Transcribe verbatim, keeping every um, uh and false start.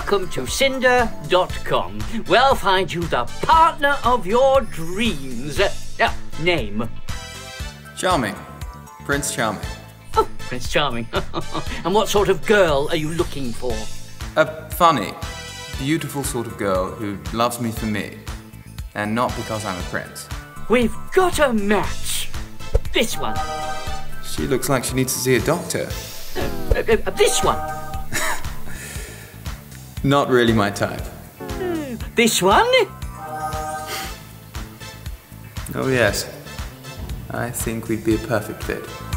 welcome to Cinder dot com. We'll find you the partner of your dreams. Uh, uh, name? Charming. Prince Charming. Oh, Prince Charming. And what sort of girl are you looking for? A funny, beautiful sort of girl who loves me for me, and not because I'm a prince. We've got a match. This one. She looks like she needs to see a doctor. Uh, uh, uh, this one. Not really my type. Uh, this one. Oh yes. I think we'd be a perfect fit.